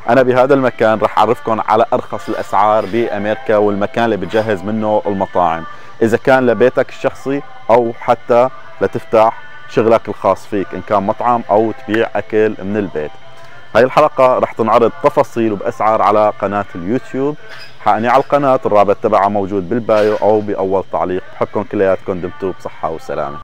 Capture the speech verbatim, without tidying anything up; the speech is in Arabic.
انا بهذا المكان رح اعرفكم على ارخص الاسعار بامريكا والمكان اللي بتجهز منه المطاعم، اذا كان لبيتك الشخصي او حتى لتفتح شغلك الخاص فيك ان كان مطعم او تبيع اكل من البيت. هاي الحلقة رح تنعرض تفاصيل وبأسعار على قناة اليوتيوب، حقني على القناة الرابط تبعها موجود بالبايو او باول تعليق. بحبكم كلياتكم، دمتوا بصحة وسلامة.